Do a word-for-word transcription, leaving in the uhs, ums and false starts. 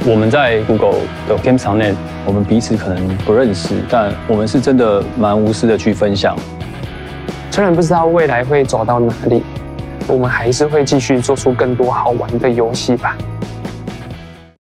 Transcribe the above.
我们在 Google 的 Games.net， 我们彼此可能不认识，但我们是真的蛮无私的去分享。 虽然不知道未来会走到哪里，我们还是会继续做出更多好玩的游戏吧。